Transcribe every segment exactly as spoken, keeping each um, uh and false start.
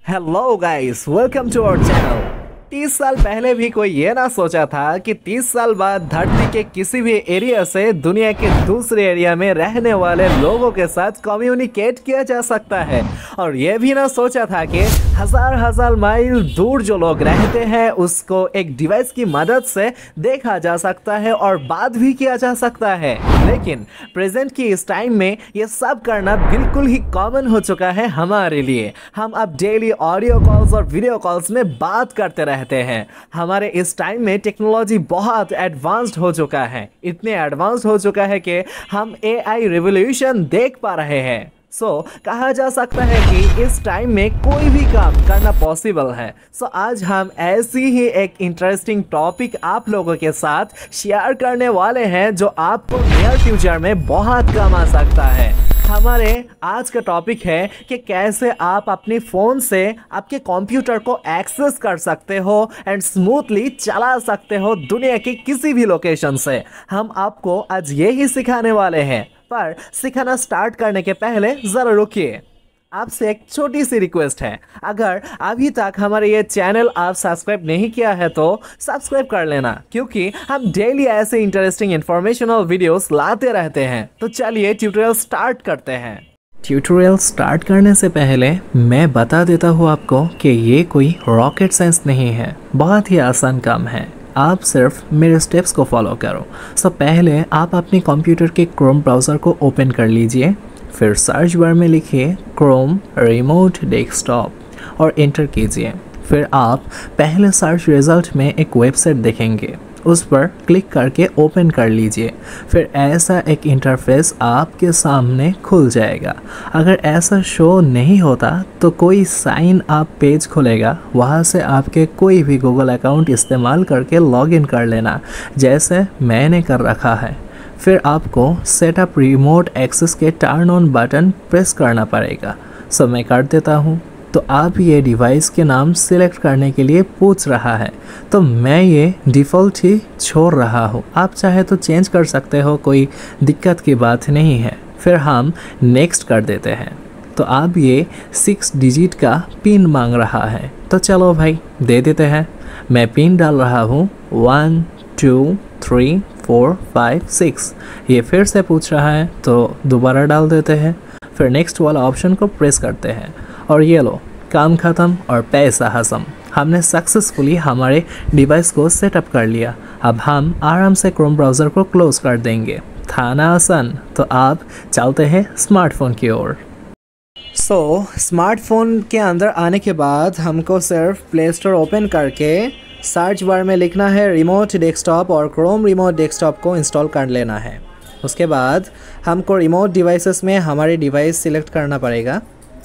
Hello guys, welcome to our channel. तीस साल पहले भी कोई ये ना सोचा था कि तीस साल बाद धरती के किसी भी एरिया से दुनिया के दूसरे एरिया में रहने वाले लोगों के साथ कम्युनिकेट किया जा सकता है। और ये भी ना सोचा था कि हजार हजार माइल दूर जो लोग रहते हैं उसको एक डिवाइस की मदद से देखा जा सकता है और बात भी किया जा सकता है। लेकिन प्रेजेंट की इस टाइम में ये सब करना बिल्कुल ही कॉमन हो चुका है हमारे लिए। हम अब डेली ऑडियो कॉल्स और वीडियो कॉल्स में बात करते रहते हैं। हमारे इस टाइम में टेक्नोलॉजी बहुत एडवांस्ड हो चुका है, इतने एडवांस्ड हो चुका है कि हम ए आई रिवोल्यूशन देख पा रहे हैं। सो so, कहा जा सकता है कि इस टाइम में कोई भी काम करना पॉसिबल है। सो so, आज हम ऐसी ही एक इंटरेस्टिंग टॉपिक आप लोगों के साथ शेयर करने वाले हैं जो आपको नियर फ्यूचर में बहुत काम आ सकता है। हमारे आज का टॉपिक है कि कैसे आप अपने फ़ोन से आपके कंप्यूटर को एक्सेस कर सकते हो एंड स्मूथली चला सकते हो दुनिया की किसी भी लोकेशन से। हम आपको आज ये ही सिखाने वाले हैं, पर सिखाना स्टार्ट करने के पहले ज़रा रुकिए। आपसे एक छोटी सी रिक्वेस्ट है, अगर अभी तक हमारे ये चैनल आप सब्सक्राइब नहीं किया है तो सब्सक्राइब कर लेना, क्योंकि हम डेली ऐसे इंटरेस्टिंग इंफॉर्मेशनल वीडियोस लाते रहते हैं। तो चलिए ट्यूटोरियल स्टार्ट करते हैं। ट्यूटोरियल स्टार्ट करने से पहले मैं बता देता हूँ आपको कि ये कोई रॉकेट साइंस नहीं है, बहुत ही आसान काम है। आप सिर्फ मेरे स्टेप्स को फॉलो करो। सो पहले आप अपने कंप्यूटर के क्रोम ब्राउज़र को ओपन कर लीजिए, फिर सर्च बार में लिखिए क्रोम रिमोट डेस्कटॉप और एंटर कीजिए। फिर आप पहले सर्च रिजल्ट में एक वेबसाइट देखेंगे, उस पर क्लिक करके ओपन कर लीजिए। फिर ऐसा एक इंटरफेस आपके सामने खुल जाएगा। अगर ऐसा शो नहीं होता तो कोई साइन अप पेज खुलेगा, वहाँ से आपके कोई भी गूगल अकाउंट इस्तेमाल करके लॉगिन कर लेना, जैसे मैंने कर रखा है। फिर आपको सेटअप रिमोट एक्सेस के टर्न ऑन बटन प्रेस करना पड़ेगा। सो मैं कर देता हूँ। तो आप ये डिवाइस के नाम सिलेक्ट करने के लिए पूछ रहा है, तो मैं ये डिफ़ॉल्ट ही छोड़ रहा हूँ। आप चाहे तो चेंज कर सकते हो, कोई दिक्कत की बात नहीं है। फिर हम नेक्स्ट कर देते हैं। तो आप ये सिक्स डिजिट का पिन मांग रहा है, तो चलो भाई दे देते हैं। मैं पिन डाल रहा हूँ one two three four five six. ये फिर से पूछ रहा है तो दोबारा डाल देते हैं। फिर नेक्स्ट वाला ऑप्शन को प्रेस करते हैं और ये लो, काम ख़त्म और पैसा हज़म। हमने सक्सेसफुली हमारे डिवाइस को सेटअप कर लिया। अब हम आराम से क्रोम ब्राउज़र को क्लोज़ कर देंगे। था ना आसान? तो आप चलते हैं स्मार्टफोन की ओर। सो स्मार्टफोन के अंदर आने के बाद हमको सिर्फ प्ले स्टोर ओपन करके सर्च बार में लिखना है रिमोट डेस्कटॉप और क्रोम रिमोट डेस्कटॉप को इंस्टॉल कर लेना है। उसके बाद हमको रिमोट डिवाइसेस में हमारे डिवाइस सिलेक्ट करना पड़ेगा।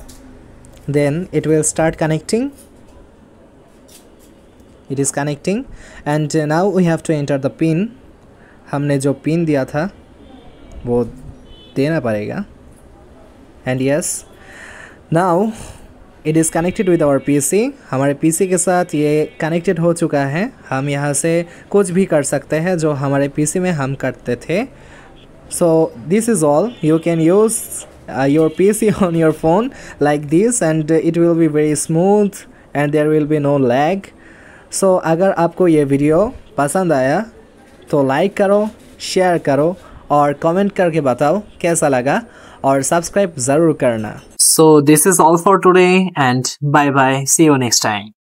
Then it will start connecting. It is connecting and now we have to enter the pin. हमने जो पिन दिया था वो देना पड़ेगा। And yes, now it is connected with our PC. हमारे पीसी के साथ ये कनेक्टेड हो चुका है। हम यहाँ से कुछ भी कर सकते हैं जो हमारे पीसी में हम करते थे। So this is all. You can use your PC on your phone like this and it will be very smooth and there will be no lag. So अगर आपको ये वीडियो पसंद आया तो लाइक करो, शेयर करो और कमेंट करके बताओ कैसा लगा, और सब्सक्राइब ज़रूर करना। So this is all for today and bye bye. See you next time.